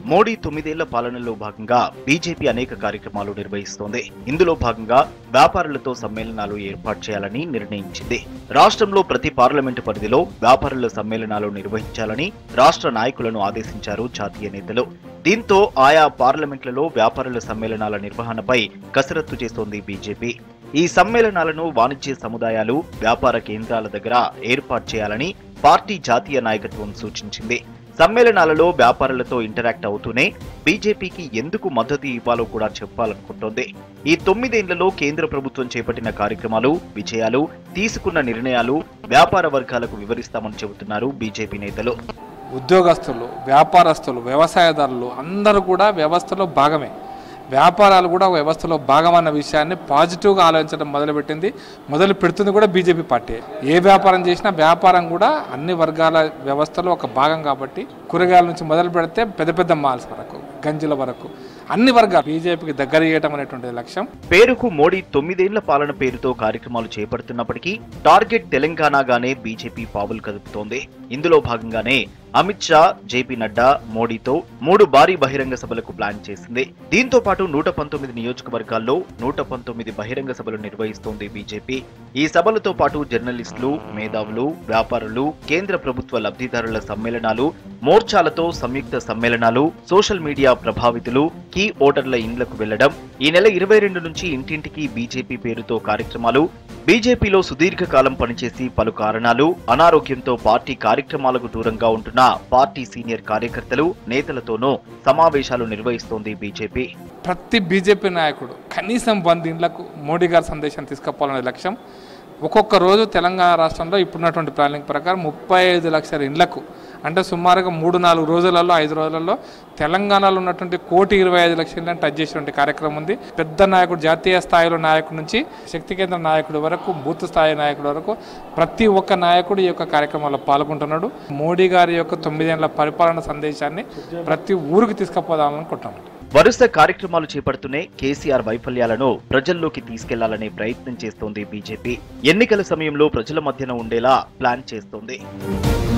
మోడీ 9 ఏళ్ల పాలనలో భాగంగా బీజేపీ అనేక కార్యక్రమాలు నిర్వహిస్తోంది. ఇందులో భాగంగా వ్యాపారులతో సమ్మేళనాలు ఏర్పాటు చేయాలని నిర్ణయించింది. రాష్ట్రంలో ప్రతి పార్లమెంటు పరిధిలో వ్యాపారుల సమ్మేళనాలు నిర్వహించాలని రాష్ట్ర నాయకులను ఆదేశించారు జాతీయ నేతలు. దీంతో ఆయా పార్లమెంట్లలో వ్యాపారుల సమ్మేళనాల నిర్వహణపై కసరత్తు చేస్తోంది బీజేపీ. ఈ సమ్మేళనాలను వాణిజ్య సముదాయాలు, వ్యాపార కేంద్రాల దగ్గర ఏర్పాటు చేయాలని పార్టీ జాతీయ నాయకత్వం సూచించింది. సమ్మేళనాలలో వ్యాపారులతో ఇంటరాక్ట్ అవుతూనే బీజేపీకి ఎందుకు మద్దతు ఇవ్వాలో కూడా చెప్పాలనుకుంటోంది. ఈ 9 ఏళ్లలో కేంద్ర ప్రభుత్వం చేపట్టిన కార్యక్రమాలు, విజయాలు, తీసుకున్న నిర్ణయాలు వ్యాపార వర్గాలకు వివరిస్తామని చెబుతున్నారు బీజేపీ నేతలు. ఉద్యోగస్తులు, వ్యాపారస్తులు, వ్యవసాయదారులు అందరూ కూడా వ్యవస్థలో భాగమే. వ్యాపారాలు కూడా వ్యవస్థలో భాగమన్న విషయాన్ని పాజిటివ్గా ఆలోచించడం మొదలు పెడుతుంది కూడా బీజేపీ పార్టీ. ఏ వ్యాపారం చేసినా వ్యాపారం కూడా అన్ని వర్గాల వ్యవస్థలో ఒక భాగం కాబట్టి కూరగాయల నుంచి మొదలు పెడితే పెద్ద పెద్ద మాల్స్ వరకు, గంజుల వరకు అన్ని వర్గాలు బీజేపీకి దగ్గర చేయడం అనేటువంటి లక్ష్యం. పేరుకు మోడీ 9 ఏళ్ల పాలన పేరుతో కార్యక్రమాలు చేపడుతున్నప్పటికీ టార్గెట్ తెలంగాణగానే బీజేపీ పావులు కదుపుతోంది. ఇందులో భాగంగానే అమిత్ షా, జేపీ నడ్డా మోడీతో 3 భారీ బహిరంగ సభలకు ప్లాన్ చేసింది. దీంతో పాటు 119 నియోజకవర్గాల్లో 119 బహిరంగ సభలు నిర్వహిస్తోంది బీజేపీ. ఈ సభలతో పాటు జర్నలిస్టులు, మేధావులు, వ్యాపారులు, కేంద్ర ప్రభుత్వ లబ్ధిదారుల సమ్మేళనాలు, మోర్చాలతో సంయుక్త సమ్మేళనాలు, సోషల్ మీడియా ప్రభావితులు, కీ ఓటర్ల ఇండ్లకు వెళ్లడం, ఈ నెల 22 నుంచి ఇంటింటికి బీజేపీ పేరుతో కార్యక్రమాలు, బీజేపీలో సుదీర్ఘకాలం పనిచేసి పలు కారణాలు, అనారోగ్యంతో పార్టీ కార్యక్రమాలకు దూరంగా ఉంటున్న పార్టీ సీనియర్ కార్యకర్తలు, నేతలతోనూ సమావేశాలు నిర్వహిస్తోంది బీజేపీ. ప్రతి బీజేపీ నాయకుడు కనీసం 100 ఇండ్లకు మోడీ గారి సందేశాన్ని తీసుకుపోవాలనే లక్ష్యం. ఒక్కొక్క రోజు తెలంగాణ రాష్ట్రంలో ఇప్పుడున్నటువంటి ప్లానింగ్ ప్రకారం 35 లక్షల ఇండ్లకు, అంటే సుమారుగా 3-4 రోజులలో 5 రోజులలో తెలంగాణలో ఉన్నటువంటి 1,25,00,000 ఇండ్లను టచ్ చేసేటువంటి కార్యక్రమం ఉంది. పెద్ద నాయకుడు, జాతీయ స్థాయిలో నాయకుడి నుంచి శక్తి కేంద్ర నాయకుడి వరకు, బూత్ స్థాయి నాయకుడి వరకు ప్రతి ఒక్క నాయకుడు ఈ యొక్క కార్యక్రమంలో పాల్గొంటున్నాడు. మోడీ గారి యొక్క 9 ఏళ్ల పరిపాలన సందేశాన్ని ప్రతి ఊరికి తీసుకుపోదామనుకుంటున్నాడు. వరుస కార్యక్రమాలు చేపడుతూనే కేసీఆర్ వైఫల్యాలను ప్రజల్లోకి తీసుకెళ్లాలనే ప్రయత్నం చేస్తోంది బీజేపీ. ఎన్నికల సమయంలో ప్రజల మధ్యన ఉండేలా ప్లాన్ చేస్తోంది.